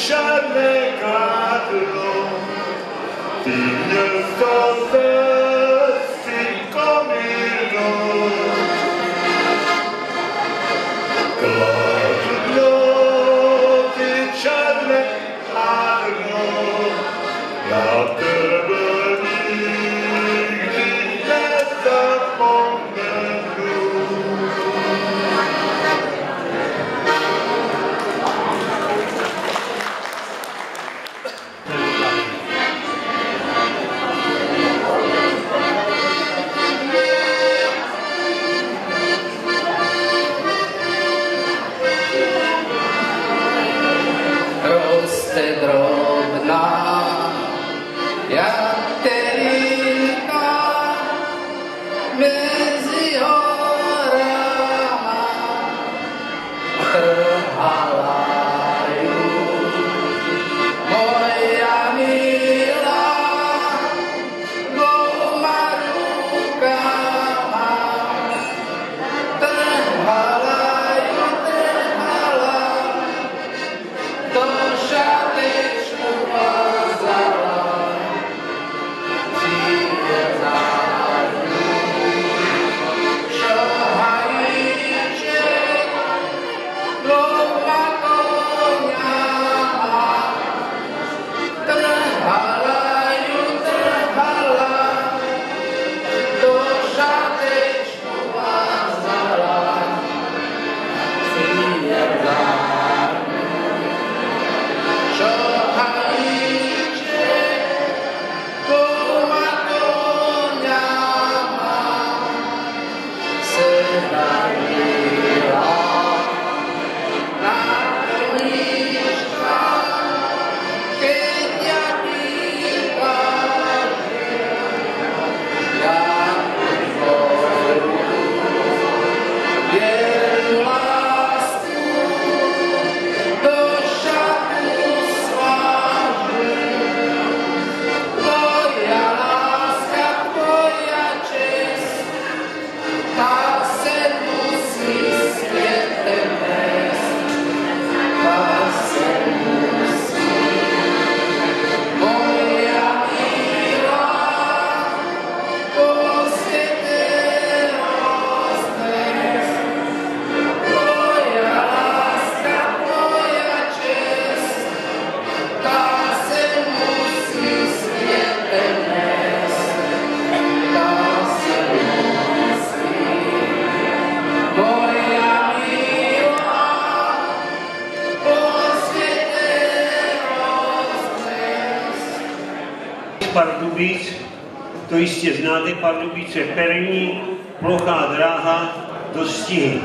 Pardubic, to jistě znáte, Pardubice perní, plochá dráha do Stihy.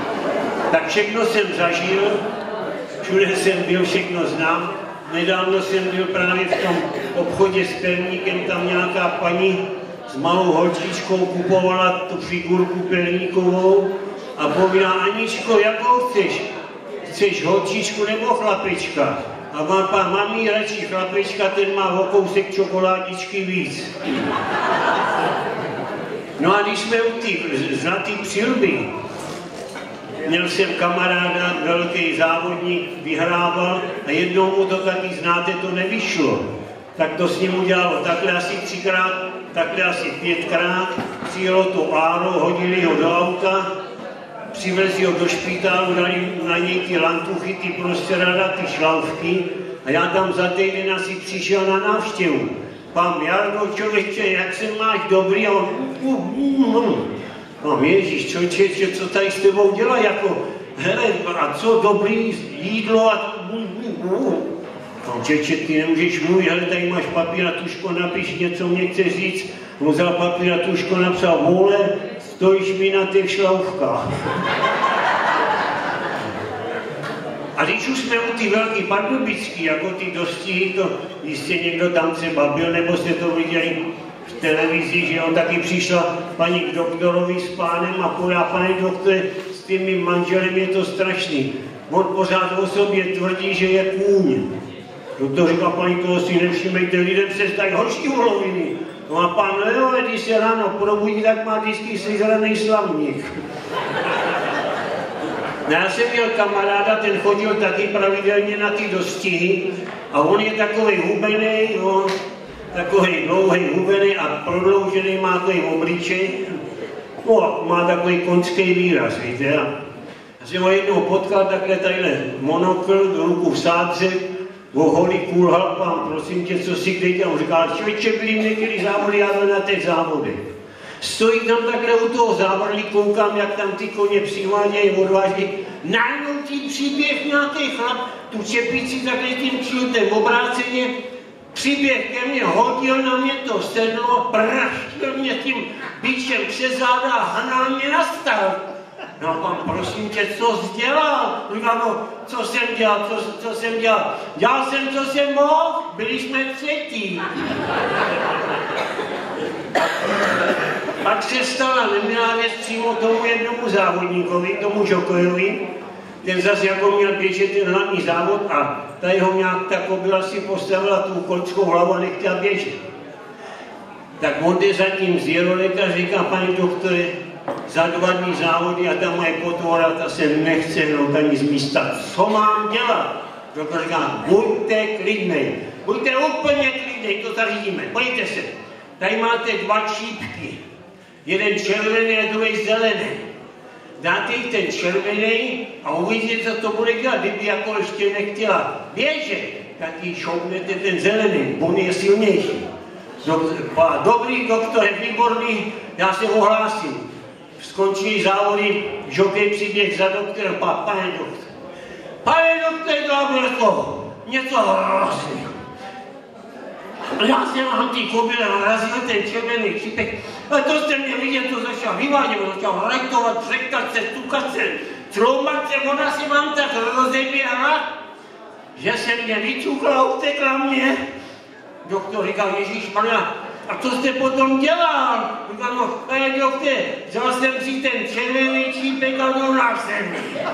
Tak všechno jsem zažil, všude jsem byl, všechno znám. Nedávno jsem byl právě v tom obchodě s perníkem, tam nějaká paní s malou holčičkou kupovala tu figurku perníkovou a povídá: Aničko, jakou chceš? Chceš holčičku nebo chlapečka? A pan mami radši chlapečka, ten má o kousek čokoládičky víc. No a když jsme u té zlaté přilby, měl jsem kamaráda, velký závodník, vyhrával a jednou mu to taky, znáte, to nevyšlo. Tak to s ním udělalo takhle asi 3krát, takhle asi 5krát, přijelo to áro, hodili ho do auta, přivezli ho do špitálu, dali na něj ty lantuchy, ty prostěrada, ty šlaufky a já tam za týden asi přišel na návštěvu. Pán Jarno, člověče, jak se máš dobrý? A on, no Ježíš, člověče, co tady s tebou dělá, jako, hele, a co dobrý jídlo a... No, člověče, ty nemůžeš mluvit, hele, tady máš papír a tužko, napiš něco, mě chce říct. On vzal papír a tužko, napsal: vole, stojíš mi na těch šlaufkách. A když už jsme u ty velký pardubický, jako ty dostihy, to jistě někdo tam třeba byl, nebo jste to viděli v televizi, že on taky přišla paní k doktorovi s pánem a povedá: pane doktore, s tím mým manželem je to strašný. On pořád o sobě tvrdí, že je kůň. Doktor říká: paní, toho si nevšimejte, lidem se zdají horší voloviny. No a pán, no jo, když se ráno probudí, tak má vždycky sejzraný slavník. No já jsem měl kamaráda, ten chodil taky pravidelně na ty dostihy a on je takový hubený, no, takový dlouhý hubený a prodloužený, má takový obličej, no, má takový konský výraz, víte. Já jsem ho jednou potkal takhle tadyhle monokl, ruku v sádře, oholí kulhal, pán, prosím tě, co si kde dělám? Říkal, člověče, byli některý závody, já byl na těch závodech. Stojí tam takhle u toho závodlí, koukám, jak tam ty koně přivádějí, odváží. Najednou tím příběh nějaký chlap, tu čepici takhle tím kšiltem obráceně, přiběh ke mně, hodil na mě to sedlo, praštil mě tím bičem přes záda a hnal mě na start. No pan, prosím tě, co jsi dělal? Říkám, no, co jsem dělal, co jsem dělal? Dělal jsem, co jsem mohl, byli jsme třetí. Pak se stala nemělá věc přímo tomu jednomu závodníkovi, tomu Žokojovi. Ten zase jako měl běžet ten hlavní závod a tady ho nějak ta kobila si postavila tu kolskou hlavu a nechtěla běžet. Tak on jde zatím z Jeroléka, říká, paní doktore, za 2 dny závody a ta moje potvora, ta se nechce hnout ani z místa. Co mám dělat? Doktor říká, buďte klidnej, buďte úplně klidnej, to zařídíme, pojďte se. Tady máte 2 čípky, jeden červený a druhý zelený. Dáte jí ten červený a uvidíte, co to bude dělat. Kdyby jako ještě nechtěla běžet, tak jí šoupnete ten zelený, on je silnější. Dobrý doktor, výborný, já se ohlásím. Skončí závody, žokej přiběh za doktorem, pane doktor. Pane doktore, dobré slovo, něco hrozného. Já jsem vám ty kobyle narazil ten červený křipek, a to jste mě vidět, to začal vyvádět, začal rajtovat, třekat se, tukat se, troumat se, ona si vám tak rozeběhla, že se mě vyčukla a utekla mě. Doktor říkal, ježišmarja, a co jste potom dělal? Říkal, no, pane doktore, vzal jsem si ten červený čípek a donal jsem.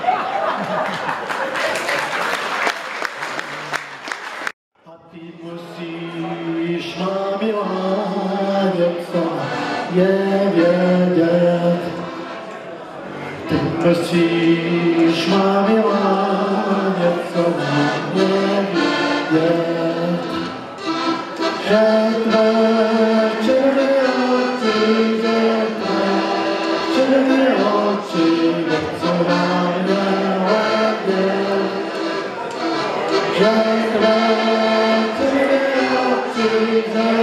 A ty musíš, má milá, něco je vědět. Ty musíš, má milá, něco je vědět. Že tvé černé oči, něco nám nevědět. Že tvé černé oči,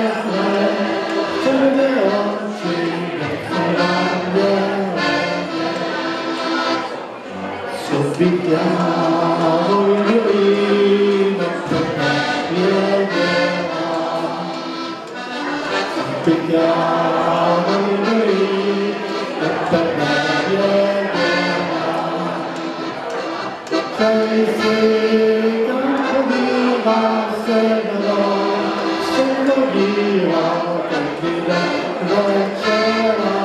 něco nám nevědět. Co bych já, můj milý, na tebe věděla. Bych já, můj milý, na tebe věděla. Prej si, kam pobývá se mnou, jsem to díval, taky tak večera.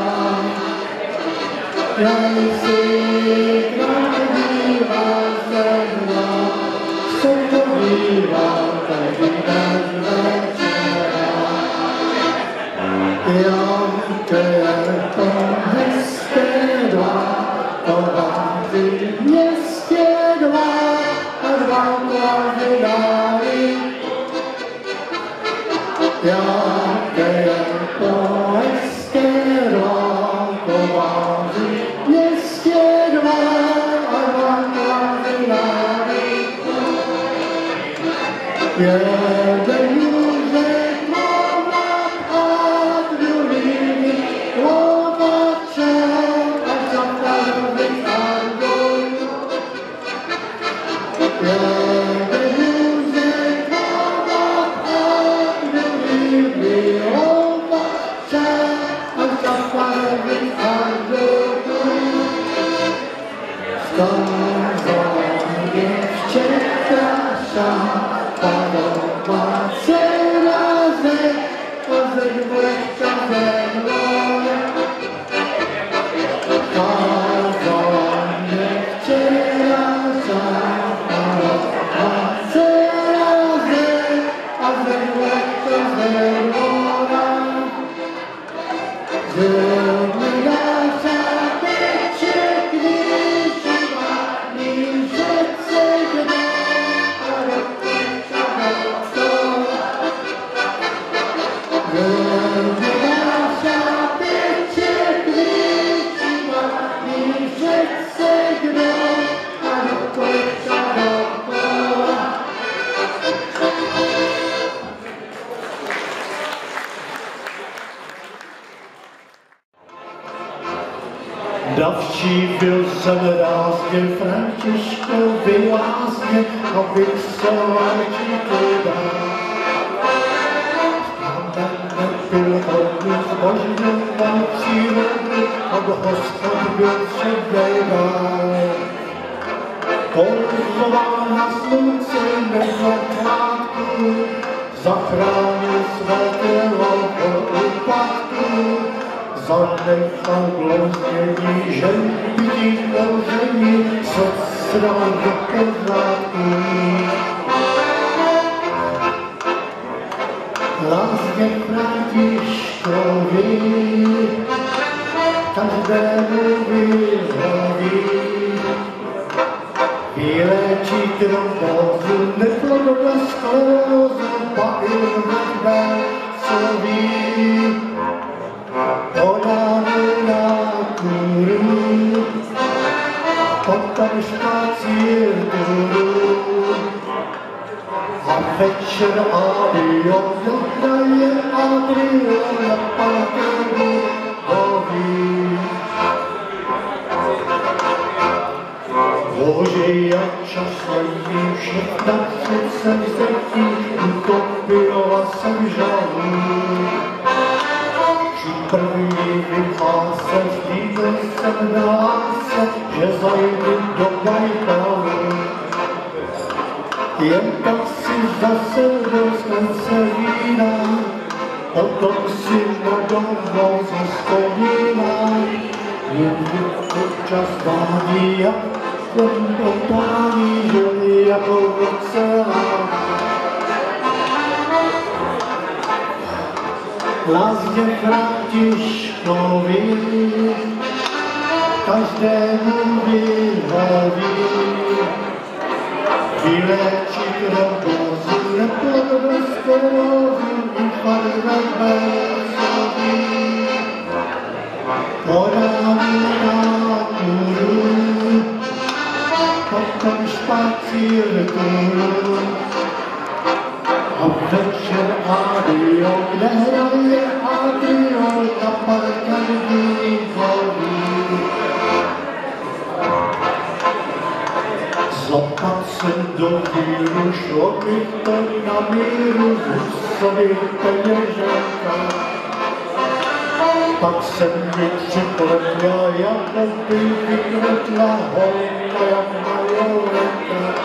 Prej si, kam pobývá se mnou, jsem to díval, taky tak večera. Janke je to hezké dva, továrny v městě 2 a 2 klavy dály. Janke je to hezké dva, továrny v městě 2 a 2 klavy dály. Jeden mužek má a druhý lovaček a zapadový andoj. Jeden mužek má a druhý lovaček a zapadový andoj. Skazal děvčeta padová se razem, a zedvojka ze mnou. Kázal mě včera padová se razem, a zedvojka ze mnou. Zedvojka se teče, když má Navštívil jsem rázně Františkovi lásně, abych se léčit dal. Nebyl hodně zbožňoval přírodu, od hospod byl předvejdal. Pouzoval na slunce nezakrátku, zachránil své tělo od úpadku, zanechal glouznění, že vidí kouření, se dal do pořádku. Lásně Františkovi, každému vyhoví, vylečí trombózu, neplodnost, sklerózu, pak i rudbercoví. Podánu na kůru, potom špacír důru. A večer adio, dodaje Adrio na parkeru doví. Bože, jak čas lení, všechna přece vzetí, utopila jsem žalu. Při první vyhlásce, slíbil jsem na lásce, že zajdu do Bajkalu. Jen tak si zase rozkonce vína, potom si na domov zaspomíná. Jen občas dání, jak ten otání, že jako ocelá. Lásně Františkovi, každému vyhoví. Vylečit trombózu, neplodnost, sklerózu, infarkt rudbercoví. Podánu na kůru, potom špacír důru. A večer adio, kde hraje Adrio na parkeru doví. Zopak jsem do víru, šlo bych to na míru, Husovi peněženka. Pak jsem mi připletla, jako by vykvetla holka, jak majorenka.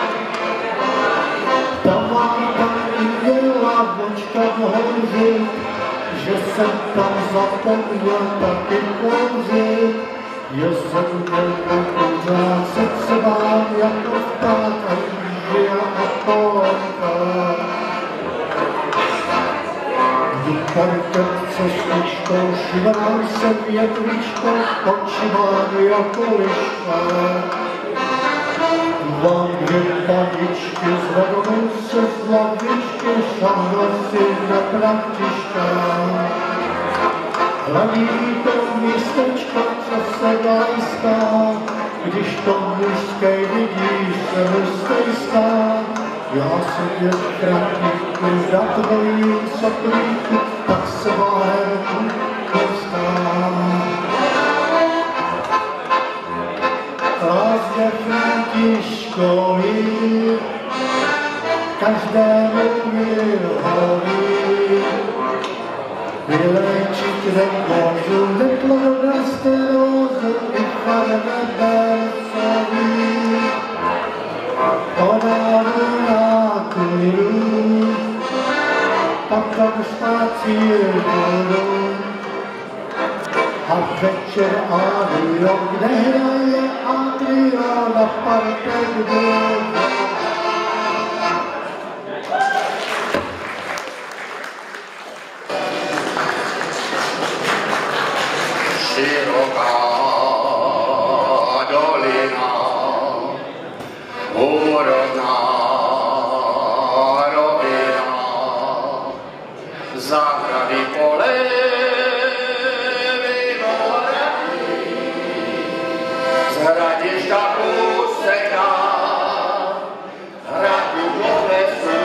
Ta máta měla očka v houři, že jsem tam zapomněl taky kouřit. Já jsem měl pořád se cvát jako vták a žija a polka. V parketce s liškou švral jsem jedličkou, očivám jako liška. Vám dvě paničky zvednou se z lavičky, šahla si na Františka. Hlavní to místečko, co se lajská, když to mužské vidíš, se hustej stát. Já jsem tě Františku za tvojí soplíku, tak se váhem postám. Lásně Františkovi, každému vyhoví. Vylečit trombózu, neplodnost, sklerózu, infarkt rudbercoví. Podánu na kůru, potom špacír důru. A večer adio, kde hraje Adrio na parkeru doví. Široká dolina, úrodná rovina, zahrady pole, vinohrady, z hradišťa úseka, hradu do lesu,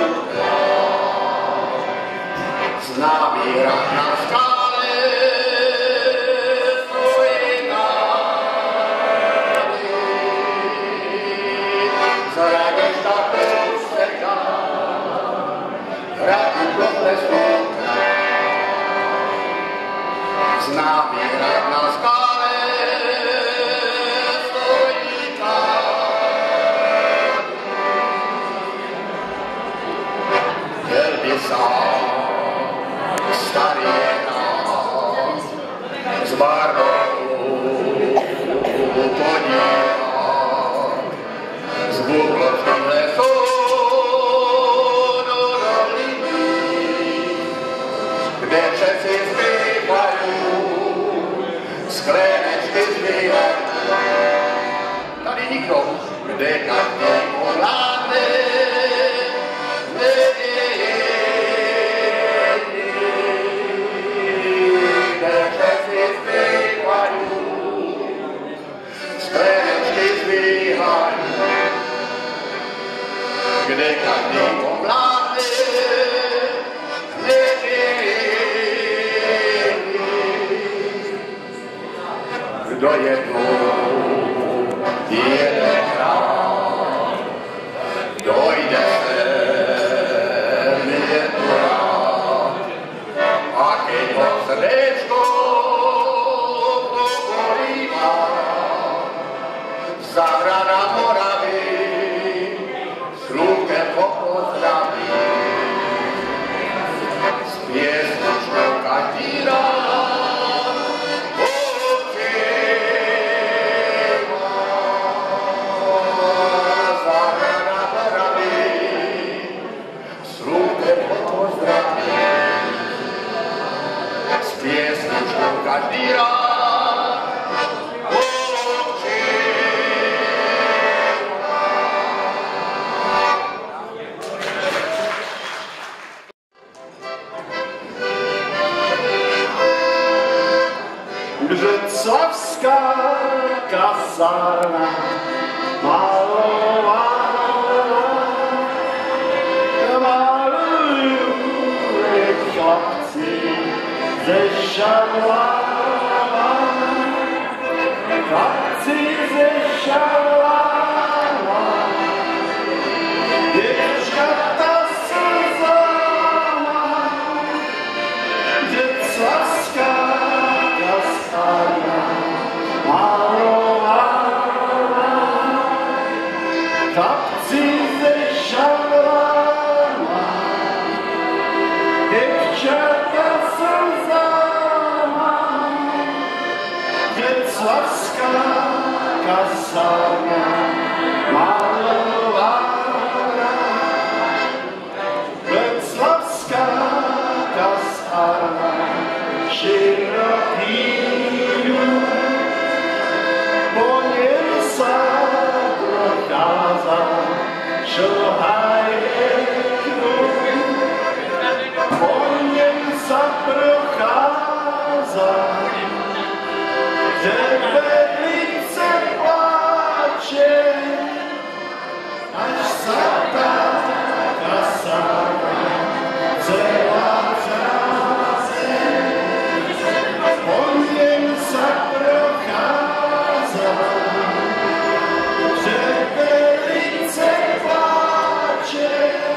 známý hrad na skále. známý hrad na skále stojí tam. Chtěl by sám starý nám s barou podívat z bublovských lesů do doliny, kde všetci zpívají, sklenečky zvíhají. Tady nikdo, kde každý ovládne, kde všetci zpívají, sklenečky zvíhají, kde každý ovládne, kdo jednou jeden krát dojde sem jednu rád, a keď ho srdečko pobolíva, zahrada Moravy s rukem ho pozdraví, s piesničkou každý rád každý rád Břeclavská kasárna malovaná, malují chlapci ze Šarláma, chlapci ze Šarláma, děvčata slzama, břeclavská kasárna malovaná, chlapci ze Šarláma, děvčata slzama, břeclavská kasárna malovaná, břeclavská kasárna široký dům, po něm se procházá šohajeků, po něm se procházá, že velice pláče, až se ta kasárna celá třáse. Po něm se procházá, že velice pláče,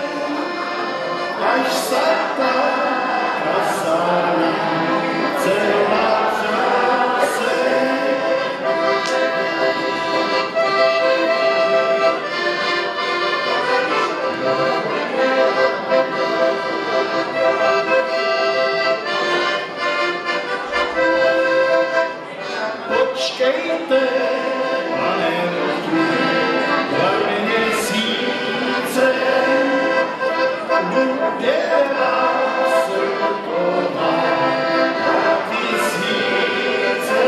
až se ta kasárna celá třáse. Počkejte, pane rtu, 2 měsíce, bude vás ruková na tisíce.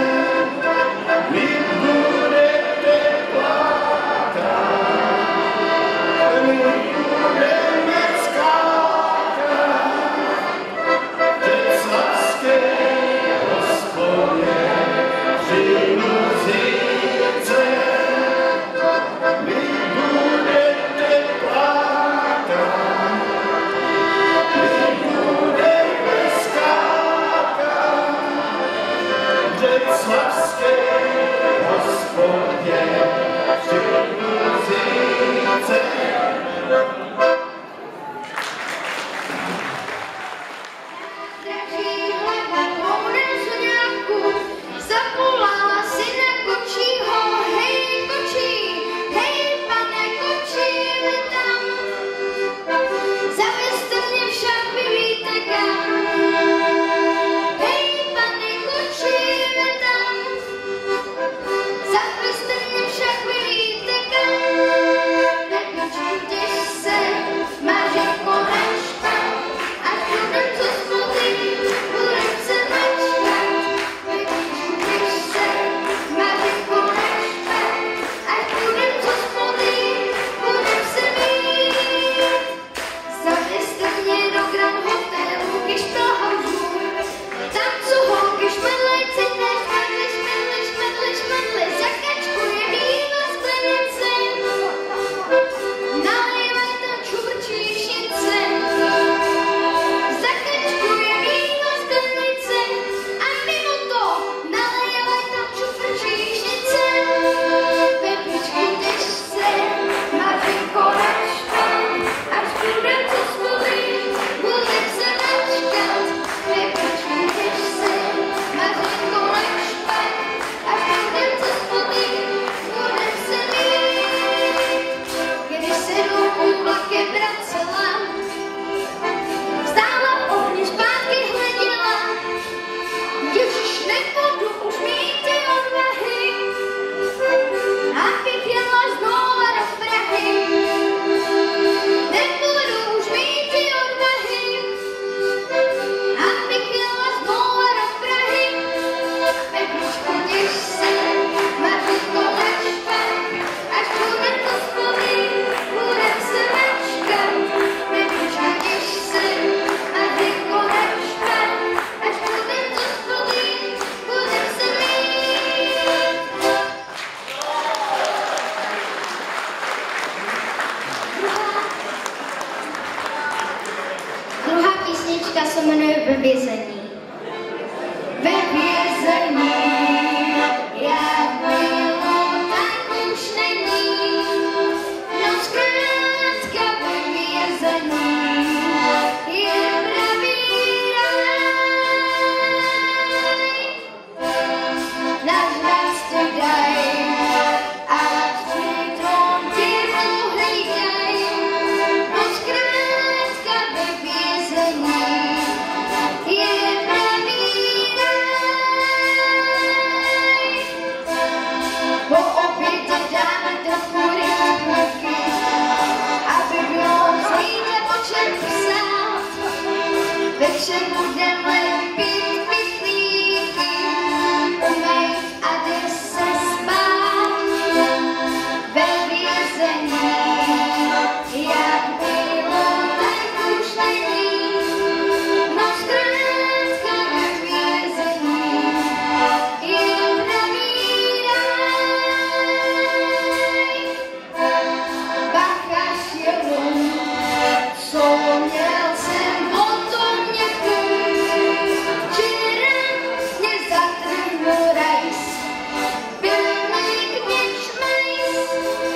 Vy budete plakat, my budeme skákat, břeclavské hospodě při muzice. Vy budete plakat, my budeme skákat, břeclavské hospodě při muzice. se jmenuje Ve vězení. Ve vězení, jak bylo, tak už není. No zkrátka ve vězení je pravý raj. Náš nás to daj a přitom tě pohlídaj. No zkrátka ve vězení je pravý raj. Po obědě dáme trochu rychlíky, aby bylo zítra počet psát. Večer budeme pít pytlíky, umejt a jde se spát. Ve vězení, jak bylo, tak už není. No zkrátka ve vězení je pravý raj. Bachař je on, co měl jsem o tom nějaký. Včera mě zatrhnul rajs, pilník něčmejs.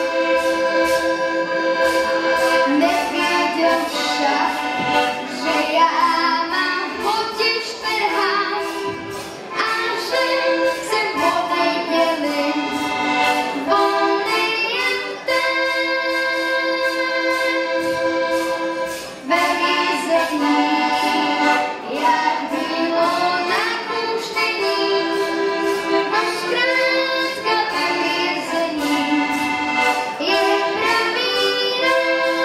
Nevěděl však, že já mám potěž trhám a že jsem odejděli, volnej jen ten. Ve vězení, jak bylo, tak už není. No zkrátka ve vězení je pravý raj.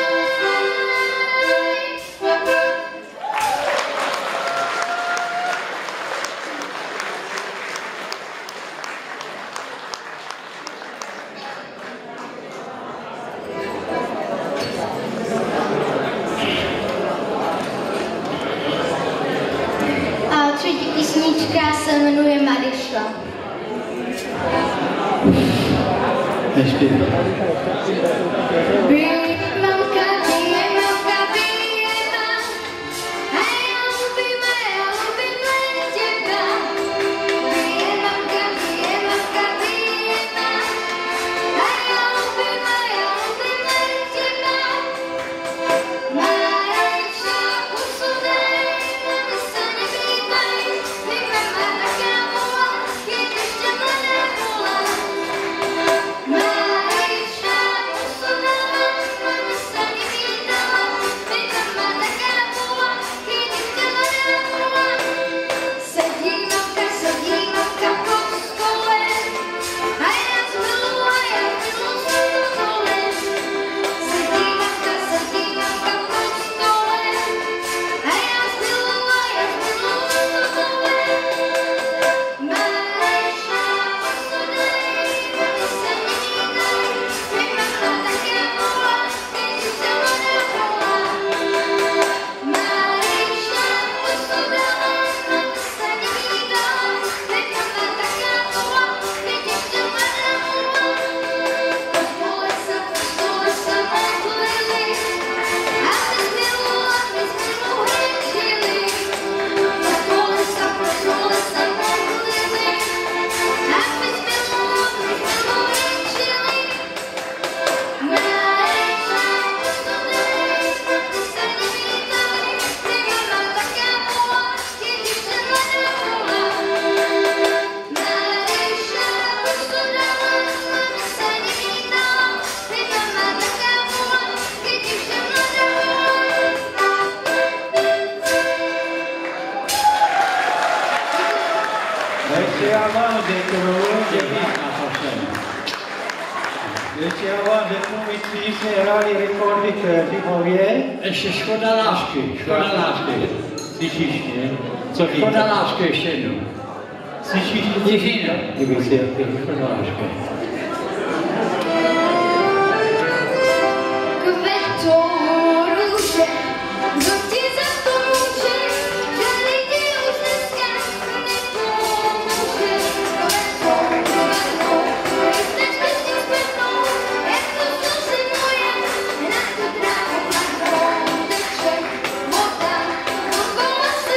A třetí písnička se jmenuje Mariša. Bije mamka, bije ma, a já lubím len těba. Bije mamka, bije ma, a já lubím len těba. Mariša, usudej, aby se nevítaj, mi mama taká volá, je ještě mladá volá. Mariša, usudej, aby se nevítaj, mi mama taká volá, je ještě mladá volá. Sedí mamka pod stolem, a já zmilu s tolem. Sedí mamka pod stolem, a já zmilu s tolem. Mariša, usudej, aby se nevítaj, mi mama taká volá, je ještě mladá volá. Mariša, usudej, aby se nevítaj, mi mama taká volá, je ještě mladá volá. Po stole se modlili, aby zmilu hrešili. Po stole se modlili, aby zmilu hrešili. Mariša, usudej, aby se nevítaj, mi mama taká volá, je ještě mladá volá. Mariša, usudej, aby se nevítaj, mi mama taká volá, je ještě mladá Ještě já vám děkuju, že ještě já vám řeknu, my jsme hráli rekordy v Římově. Ještě Škoda lásky. Slyšíš mě? Co víte? Škoda lásky ještě jednou. Slyšíš mě? Jiřina. Kdyby si jak je Škoda lásky. Kvetou růže, kdo ti za to může, že lidi už dneska nepomůže. Kvetou, jste štěstí zpětnou, jak to slzy moje, na tu dráhu hladkou teče voda, dokola se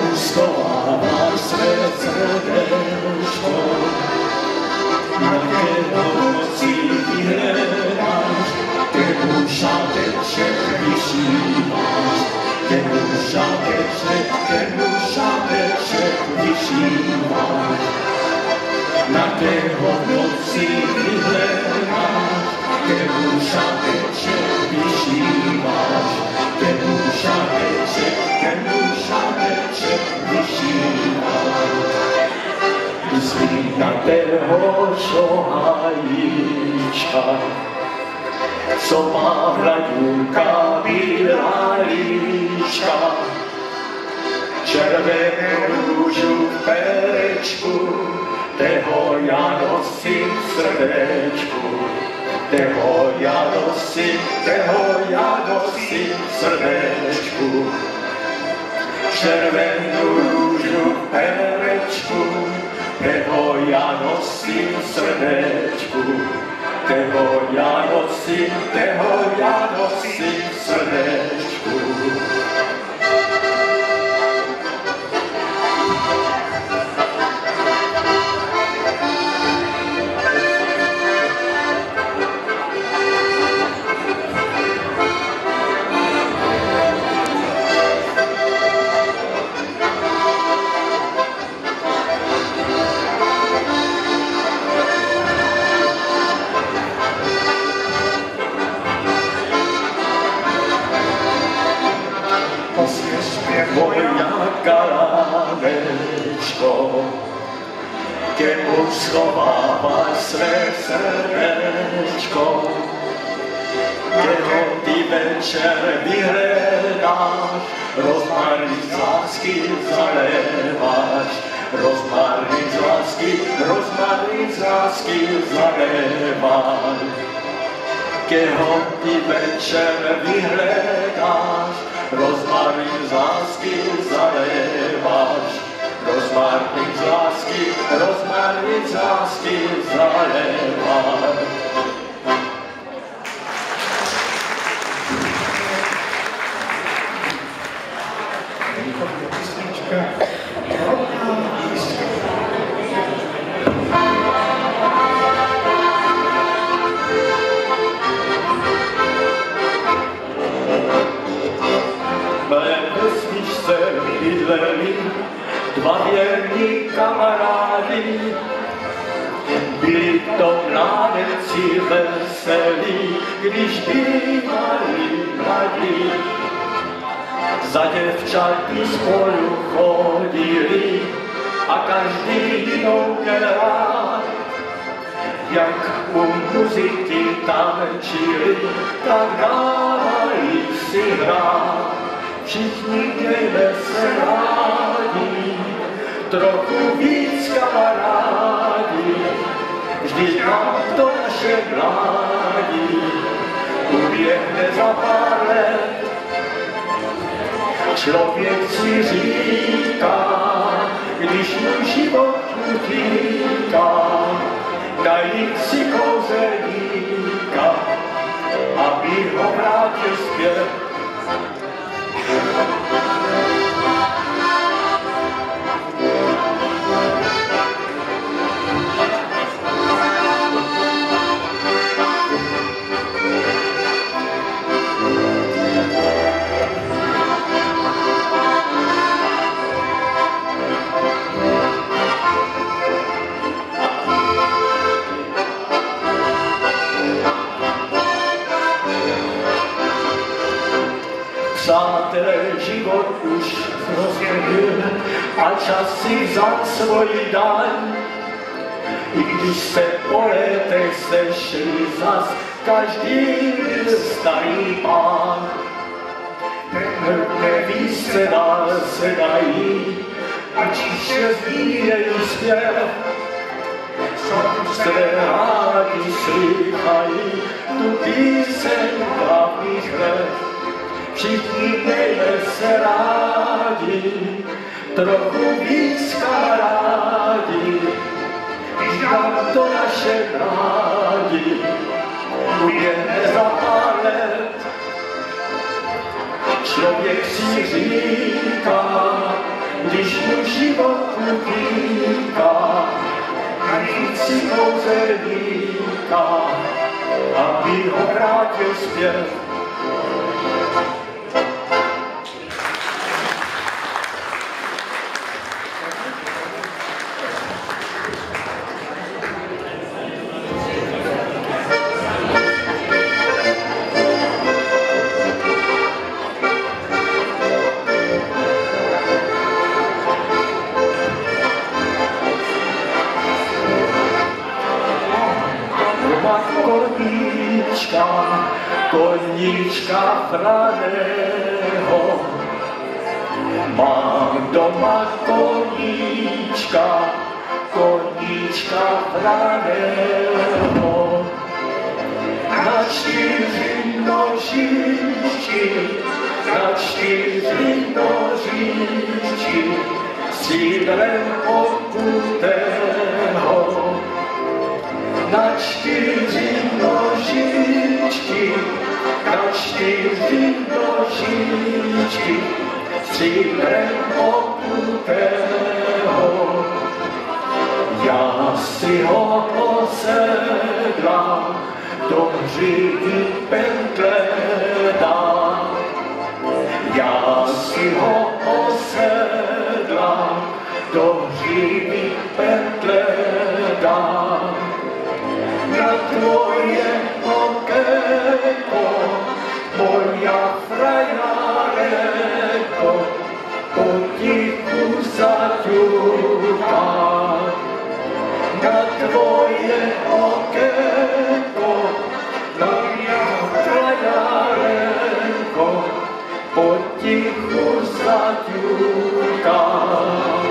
mu schováváš své srdéčko, jakého moci vyhledáš, kému šáteček vyšíváš, kému šáteček vyšíváš, na tého moci vyhledáš, kému šáteček vyšíváš, kému šáteček vyšíváš. Myslí na tého šohajíčka, co má hladůka bílá líčka, červenou růžu v perečku, toho já nosím v srdéčku, toho já nosím v srdéčku. Červenou růžu v perečku, toho já nosím v srdéčku, toho já nosím v srdéčku. Kému schováváš své srdéčko, keho ty večer vyhledáš, rozmarín z lásky zaléváš, rozmarín z lásky zaléváš. Keho ty večer vyhledáš, rozmarín z lásky zaléváš, rozmarín z lásky zaléváš. Dva věrní kamarádi, byli to mládenci veselí, když bývali mladí. Za děvčaty spolu chodili a každý jinou měl rád. Jak u muziky tančili, tak dávali si hrát. Všichni mějme se rádi, trochu víc kamarádi, vždyť nám to naše mládí uběhne za pár let. Člověk si říká, když mu život utíká, najít si kouzelníka, aby ho vrátil zpět. Přátelé, život už rozdělil a čas si vzal svoji daň. I když se po letech sešli zas, každý byl starý pán. Neví se dál se dají, a čiště zvíjejí zpěv. Své rádi slychají tu píseň dávných let. Všichni mějme se rádi, trochu víc kamarádi, když nám to naše mládí uběhne za pár let. Člověk si říká, když mu život utíká, nic si pouze říká, aby ho vrátil zpět. Koníčka Franého, mám doma koníčka Franého. Na 4 nožičky, s jídlem okutého. Na 4 nožičky, s jídlem okutého. Já si ho posedlám, do hřivy pentle dám. Já si ho posedlám, do hřivy pentle dám. Na tvoje okénko, moja frajárenko, potichu zaťukám. Na tvoje okénko, moja frajárenko, potichu zaťukám.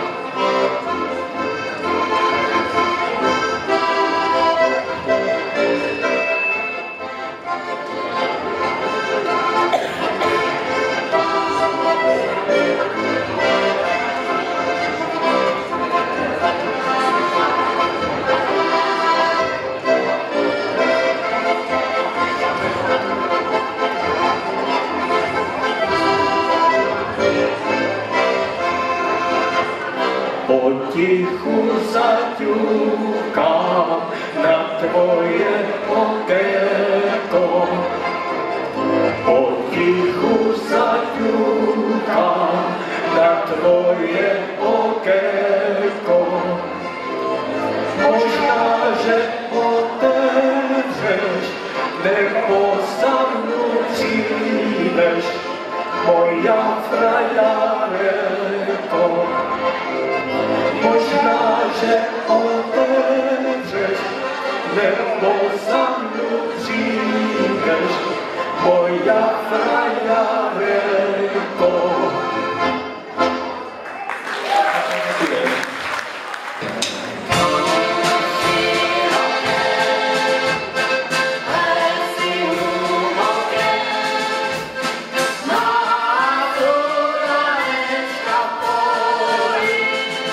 Potichu zaťukám na tvoje okénko. Potichu zaťukám na tvoje okénko. Možná, že otevřeš, nebo za mnou přijdeš, moja frajárenko. Možná, že otevřeš, nebo za mnou přijdeš, moja frajárenko.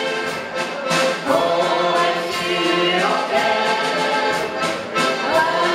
Oh,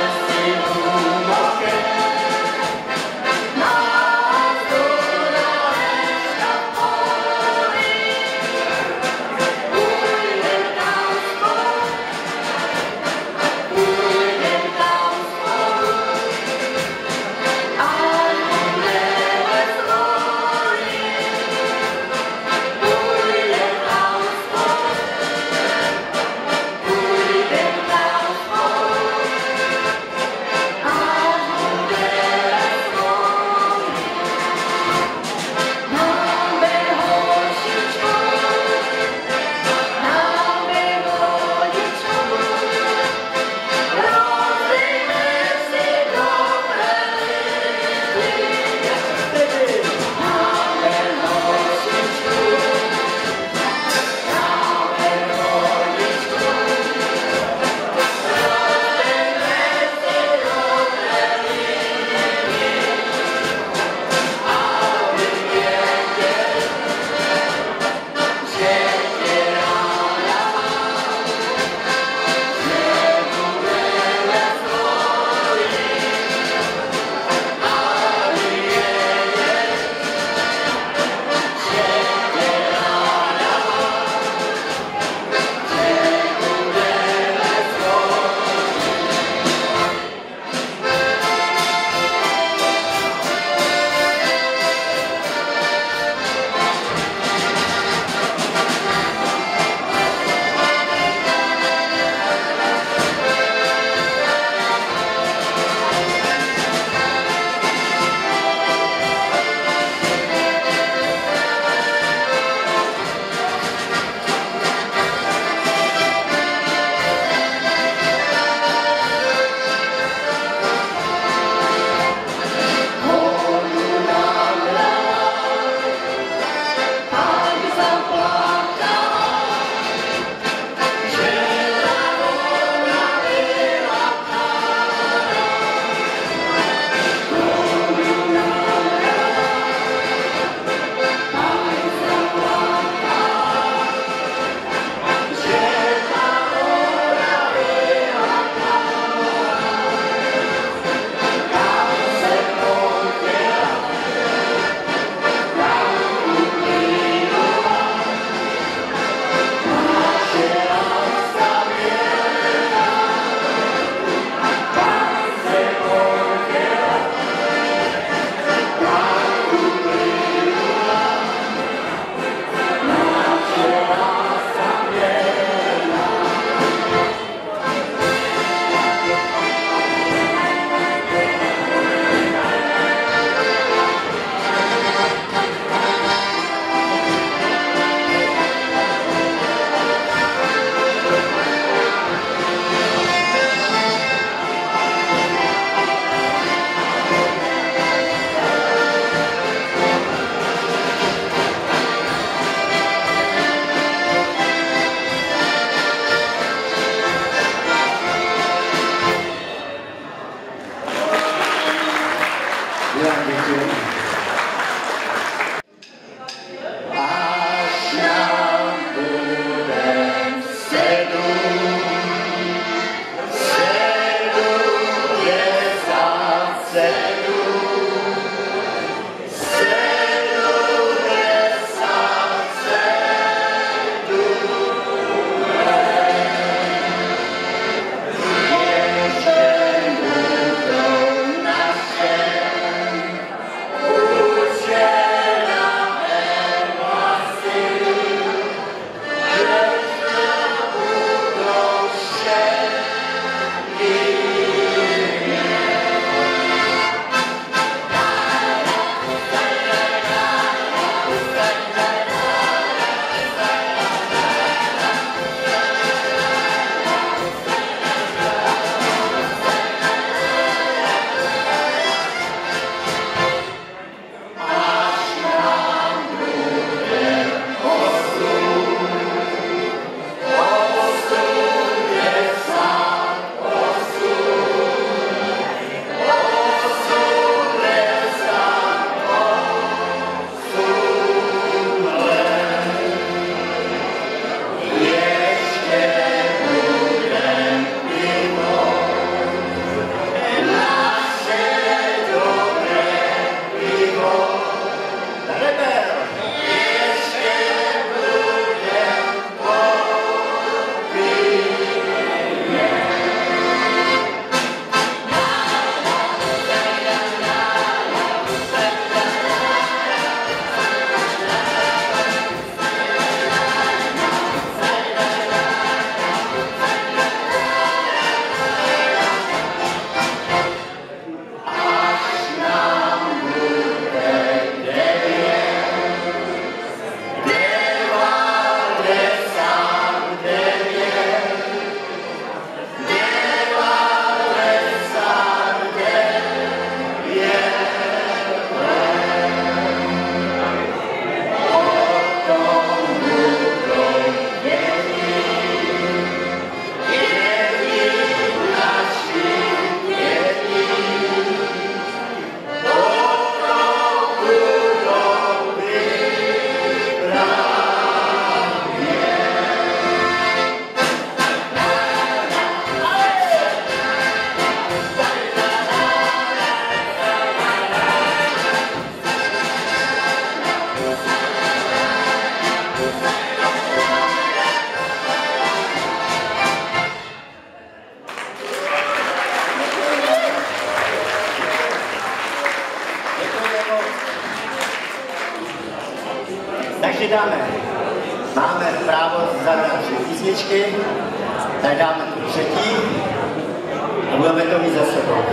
Takže máme právo zahrát 3 písničky, tak dáme tu třetí a budeme to mít za sebou.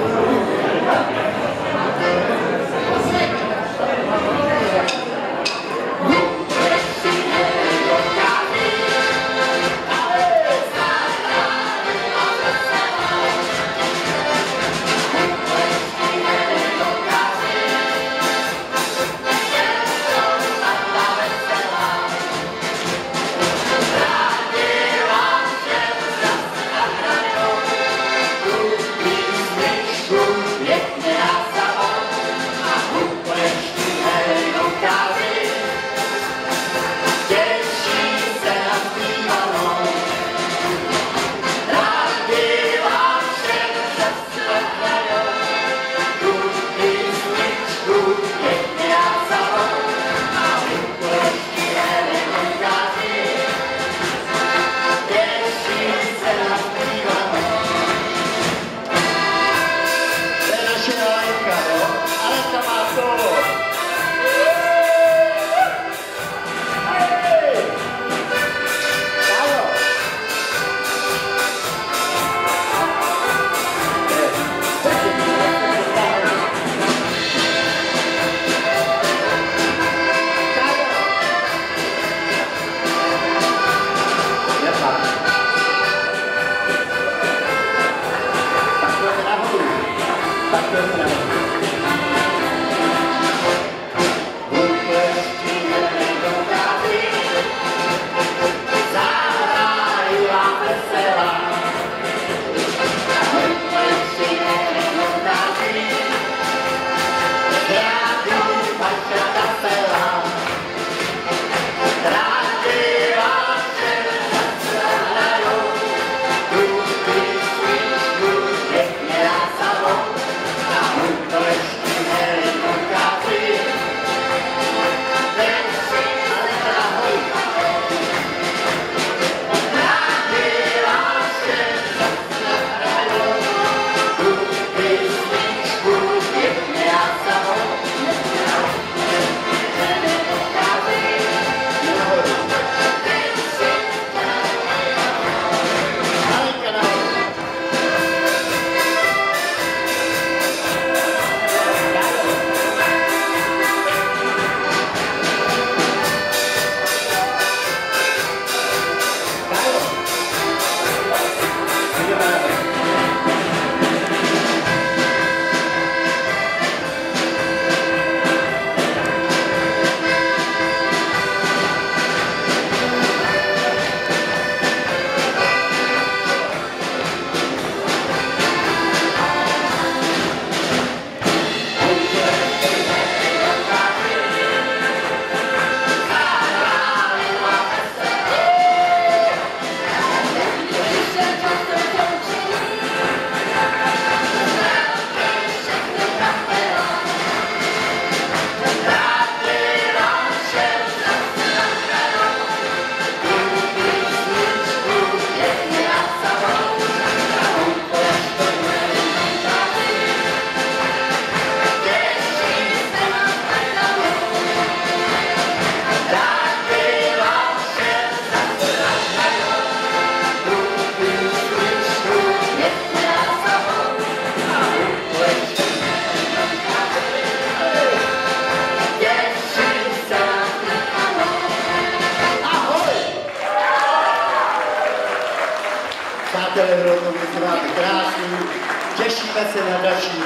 Těšíme se na další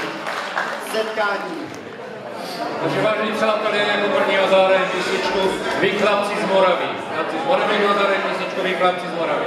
setkání. Takže vážení přátelé, jako prvního zahrajeme písničku Vy chlapci z Moravy. Chlapci z Moravy zahrajeme písničku Vy chlapci z Moravy.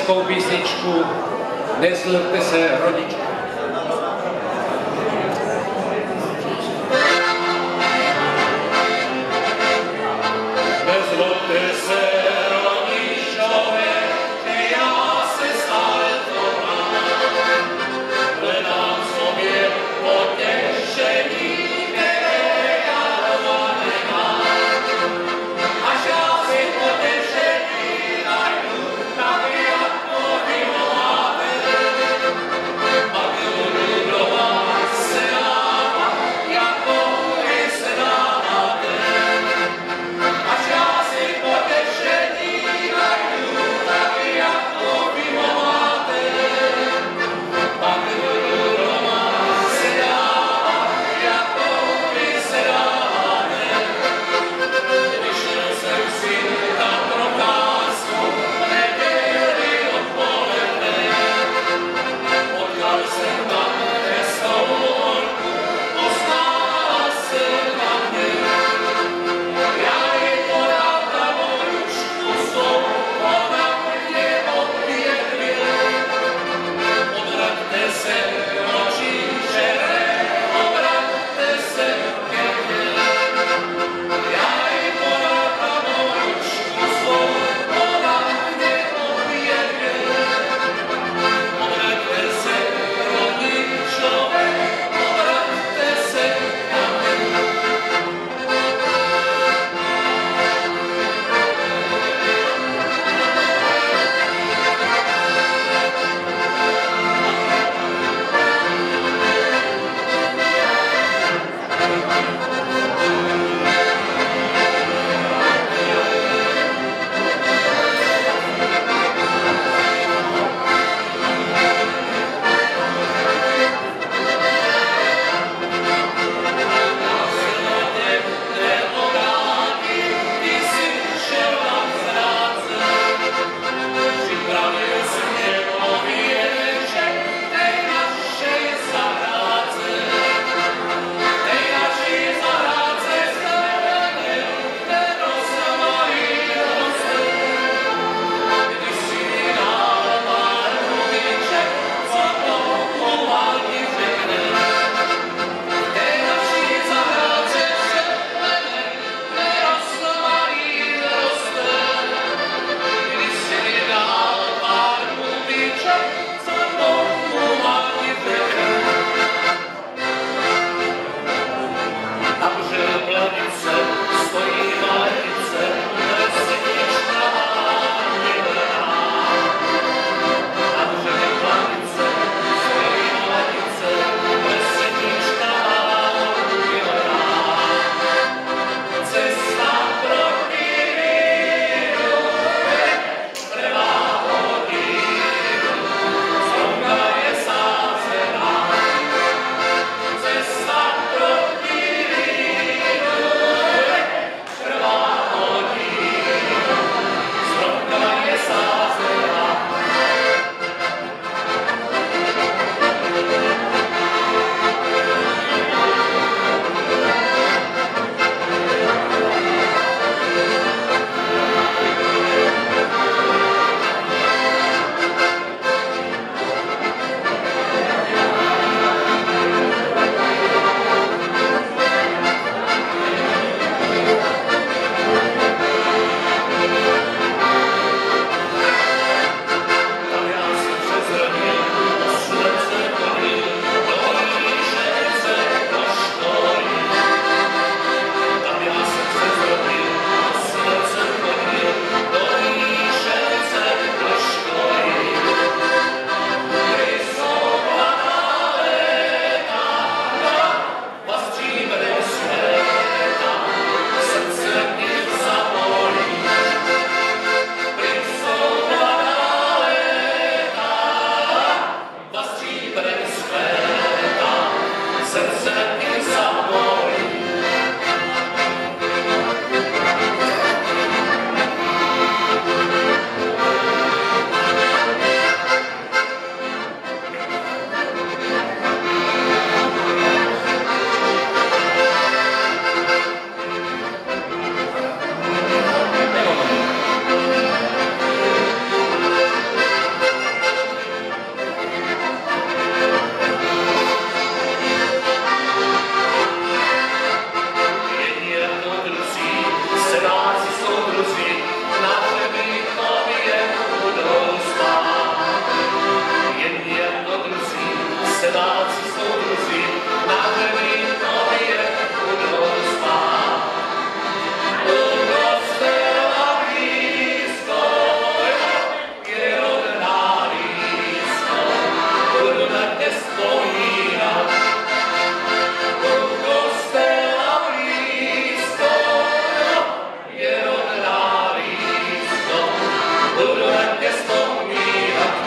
hezkou písničku Nezlobte se, rodiče. Nezlobte se, rodičové, že já se saltovám. Hledám sobě potěšení, které já doma nemám. Až já si potěšení najdu, tak jako vy máte. Pak budu doma se dávat, jako vy se dáváte. Až já si potěšení najdu, tak jako vy máte. Pak budu doma se dávat, jako vy se dáváte. Vyšel jsem si na procházku v neděli odpoledne. Potkal jsem tam hezkou holku, poznala se na mě. Já jí podal pravou ručku svou, ona mě opět dvě. Obraťte se, rodiče, obraťte se ke mně. Já jí podal pravou ručku svou, ona mě opět dvě. Obraťte se, rodičové, obraťte se ke mně. vzáci soudruzi, nádherný nově budou spát. Do kostela blízko, je rodná blízko, budu na tě vzpomínat. Do kostela blízko, je rodná blízko, budu na tě vzpomínat.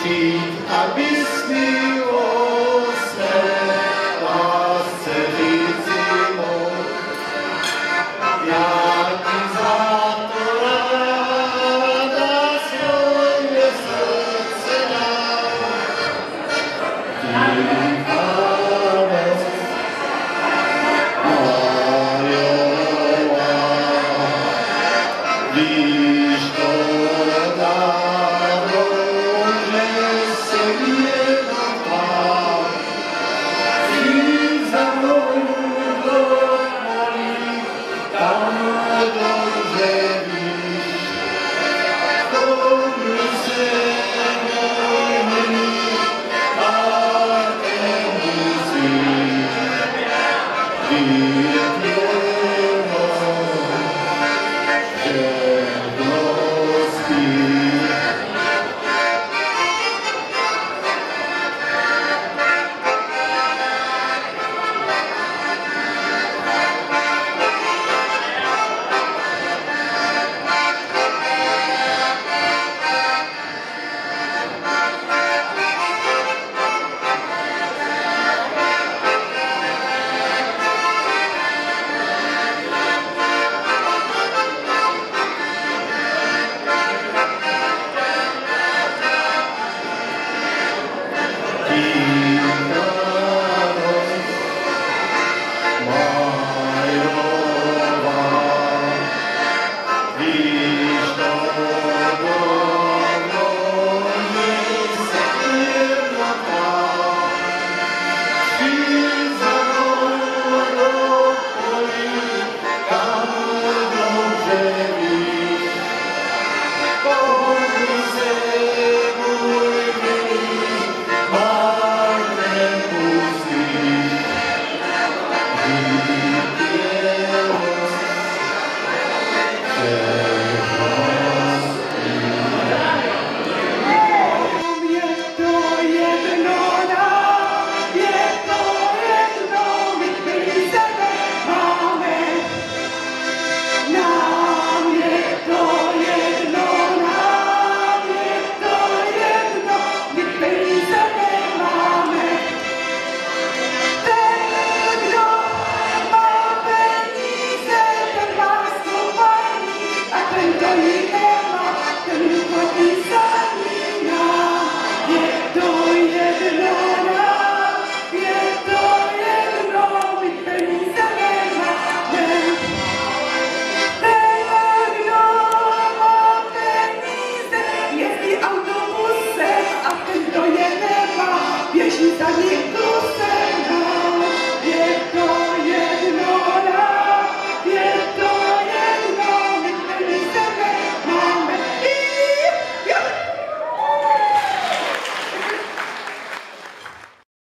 přijít, abys mi o své lásce říci mohl. Já ti za to ráda svoje srdce dám. Víš to dávno, že se mě